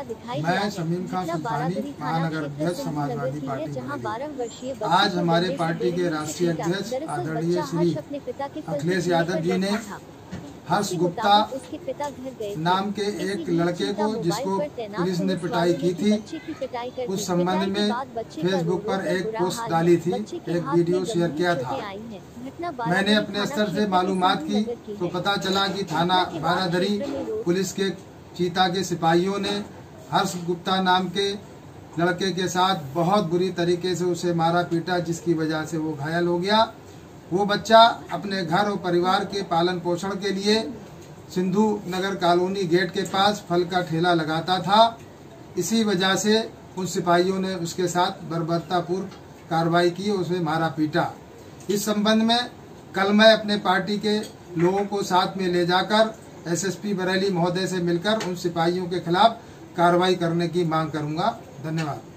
दिखाई मैं शमीम खान सुल्तानी, महानगर अध्यक्ष समाजवादी पार्टी। आज हमारे पार्टी के राष्ट्रीय अध्यक्ष आदरणीय श्री अखिलेश यादव जी ने हर्ष गुप्ता नाम के एक लड़के को, जिसको पुलिस ने पिटाई की थी, उस संबंध में फेसबुक पर एक पोस्ट डाली थी, एक वीडियो शेयर किया था। मैंने अपने स्तर से मालूमात की तो पता चला कि थाना बारादरी पुलिस के चीता के सिपाहियों ने हर्ष गुप्ता नाम के लड़के के साथ बहुत बुरी तरीके से उसे मारा पीटा, जिसकी वजह से वो घायल हो गया। वो बच्चा अपने घर और परिवार के पालन पोषण के लिए सिंधु नगर कॉलोनी गेट के पास फल का ठेला लगाता था। इसी वजह से उन सिपाहियों ने उसके साथ बर्बरतापूर्वक कार्रवाई की, उसे मारा पीटा। इस संबंध में कल मैं अपने पार्टी के लोगों को साथ में ले जाकर एसएसपी बरेली महोदय से मिलकर उन सिपाहियों के खिलाफ कार्रवाई करने की मांग करूंगा। धन्यवाद।